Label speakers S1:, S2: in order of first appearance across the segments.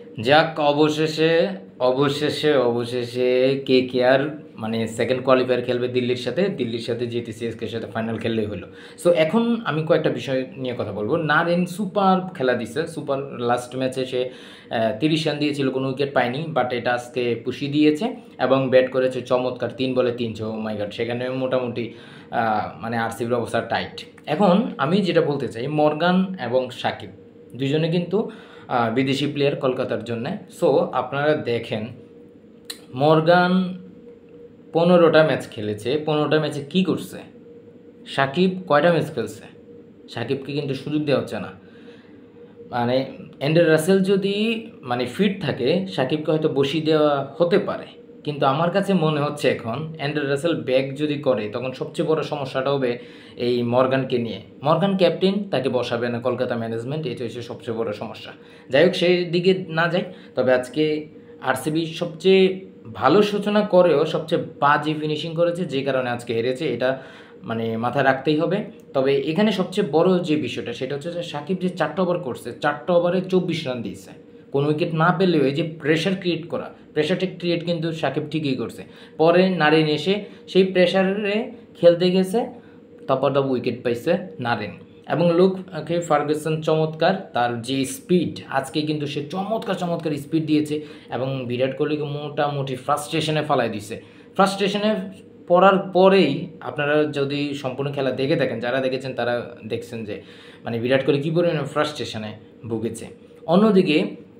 S1: যাক, অবশেষে কেকেআর মানে সেকেন্ড কোয়ালিফায়ার খেলবে দিল্লির সাথে জিতে সিএসকের সাথে ফাইনাল খেললেই হলো। সো এখন আমি কয়েকটা বিষয় নিয়ে কথা বলবো। নারিন সুপার খেলা দিছে, সুপার লাস্ট ম্যাচে সে 30 রান দিয়েছিল, কোনো উইকেট পায়নি, বাট এটা আজকে পুষি দিয়েছে এবং ব্যাট করেছে চমৎকার 3 বলে 300। ও মাই গড, সেখানে মোটামুটি মানে আরসিবির অবস্থা টাইট। এখন আমি যেটা বলতে চাই, মর্গান এবং সাকিব দুজনে কিন্তু বিদেশি প্লেয়ার কলকাতার জন্য। সো আপনারা দেখেন, মর্গান 15টা ম্যাচ খেলেছে, 15টা ম্যাচে কী করছে? সাকিব কয়টা ম্যাচ খেলছে? সাকিবকে কিন্তু সুযোগ দেওয়া হচ্ছে না। মানে অ্যান্ড্রে রাসেল যদি মানে ফিট থাকে, সাকিবকে হয়তো বসিয়ে দেওয়া হতে পারে, কিন্তু আমার কাছে মনে হচ্ছে এখন অ্যান্ড্রে রাসেল ব্যাক যদি করে, তখন সবচেয়ে বড় সমস্যাটা হবে এই মর্গানকে নিয়ে। মর্গান ক্যাপ্টেন, তাকে বসাবে না কলকাতা ম্যানেজমেন্ট, এটা হচ্ছে সবচেয়ে বড় সমস্যা। যাই হোক, সেই দিকে না যাই। তবে আজকে আরসিবি সবচেয়ে ভালো সূচনা করেও সবচেয়ে বাজে ফিনিশিং করেছে, যে কারণে আজকে হেরেছে, এটা মানে মাথায় রাখতেই হবে। তবে এখানে সবচেয়ে বড় যে বিষয়টা, সেটা হচ্ছে যে সাকিব যে 4টা ওভার করছে, 4টা ওভারে 24 রান দিয়েছে। কোনো উইকেট না পেলেও এই যে প্রেশার ক্রিয়েট করা, প্রেশারটা ক্রিয়েট কিন্তু সাকিব ঠিকই করছে। পরে নারিন এসে সেই প্রেশারে খেলতে গেছে, তারপর উইকেট পাইছে নারিন। এবং লুকে ফার্গুসন চমৎকার, তার যে স্পিড, আজকে কিন্তু সে চমৎকার স্পিড দিয়েছে এবং বিরাট কোহলিকে মোটামুটি ফ্রাস্ট্রেশনে ফালাই দিছে। ফ্রাস্ট্রেশনে পড়ার পরেই আপনারা যদি সম্পূর্ণ খেলা দেখে থাকেন, যারা দেখেছেন তারা দেখছেন যে মানে বিরাট কোহলি কী পরিমাণে ফ্রাস্ট্রেশনে ভুগেছে। অন্যদিকে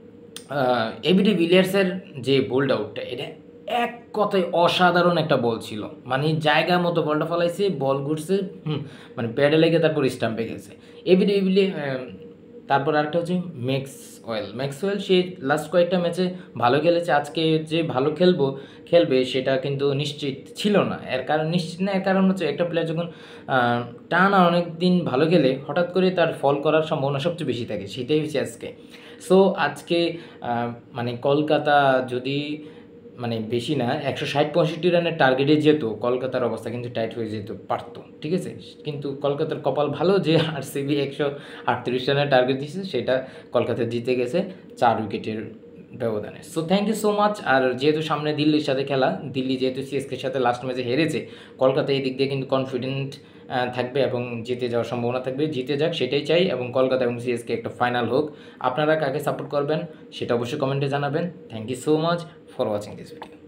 S1: এবিডি ভিলিয়ার্সের যে বোল্ড আউটটা, এটা এক কথায় অসাধারণ একটা বল ছিল। মানে জায়গা মতো বলটা ফলাইছে, বল ঘুরছে, মানে প্যাডে লেগে তারপর স্টাম্পে গেছে। এবিডি তারপর আরেকটা হচ্ছে ম্যাক্সওয়েল সে লাস্ট কয়েকটা ম্যাচে ভালো খেলেছে, আজকে যে ভালো খেলবে সেটা কিন্তু নিশ্চিত ছিল না। এর কারণ হচ্ছে একটা প্লেয়ার যখন টানা অনেক দিন ভালো খেলে, হঠাৎ করে তার ফল করার সম্ভাবনা সবচেয়ে বেশি থাকে, সেটাই হচ্ছে আজকে। সো আজকে মানে কলকাতা যদি মানে বেশি না 160-65 রানের টার্গেটে যেত, কলকাতার অবস্থা কিন্তু টাইট হয়ে যেত পারতো, ঠিক আছে। কিন্তু কলকাতার কপাল ভালো যে আরসিবি 138 রানের টার্গেট দিয়েছে, সেটা কলকাতা জিতে গেছে 4 উইকেটের ব্যবধানে। So thank you so much. আর যেহেতু সামনে দিল্লির সাথে খেলা, দিল্লি যেহেতু সিএসকের সাথে লাস্ট ম্যাচে হেরেছে, কলকাতা এই দিক দিয়ে কিন্তু কনফিডেন্ট থাকবে এবং জিতে যাওয়ার সম্ভাবনা থাকবে। জিতে যাক, সেটাই চাই, এবং কলকাতা এবং সিএসকে একটা ফাইনাল হোক। আপনারা কাকে সাপোর্ট করবেন সেটা অবশ্যই কমেন্টে জানাবেন। Thank you so much for watching this video.